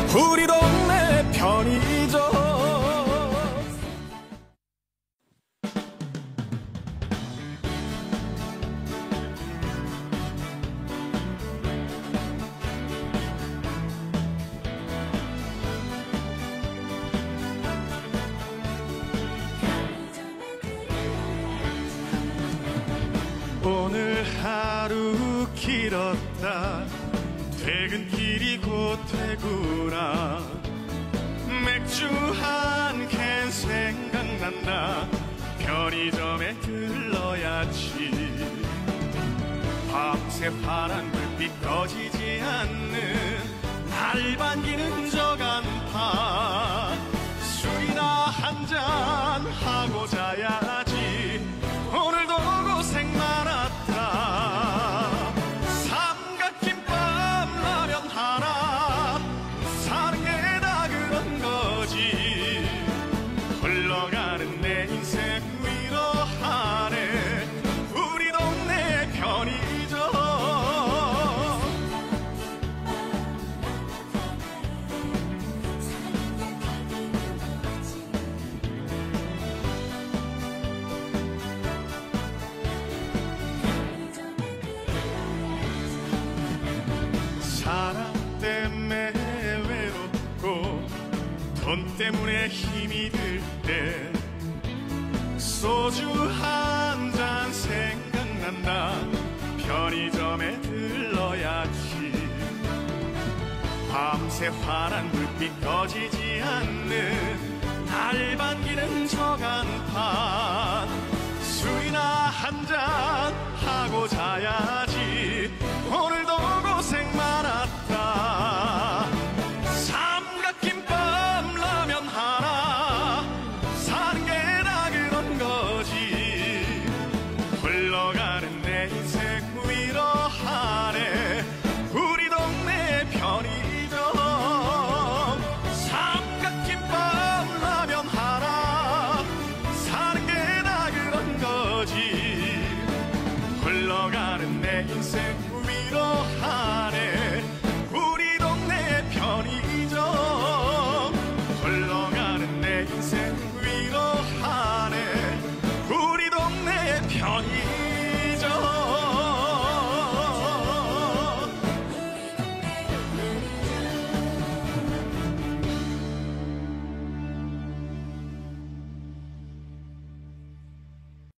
우리 동네 편의점. 오늘 하루 길었다. 퇴근길이 곧 되구나. 맥주 한 캔 생각난다. 편의점에 들러야지. 밤새 파란 불빛 꺼지지 않는 날 반기는 저 간판. 술이나 한잔 하고 자야지. 오늘도 고생 많았다. 삼각김밥 라면 하나 사는 게 다 그런 거지. 흘러가는 내 인생 위로하네 우리 동네 편의점. 사랑 때문에 외롭고 돈 때문에 힘이 들 때 소주 한 잔 생각난다. 편의점에 들러야지. 밤새 파란 불빛 꺼지지 않는 날 반기는 저 간판. 술이나 한잔 하고 자야지. 오늘도 고생 많았다. 삼각김밥 라면 하나 사는 게 다 그런 거지. 흘러가는 내 인생 위로하네 우리 동네 편의점. 삼각김밥 라면 하나 사는 게 다 그런 거지. 흘러가는 내 인생 위로하네 우리 동네 편의점. 흘러가는 내 인생 위로하네 우리 동네 편의점.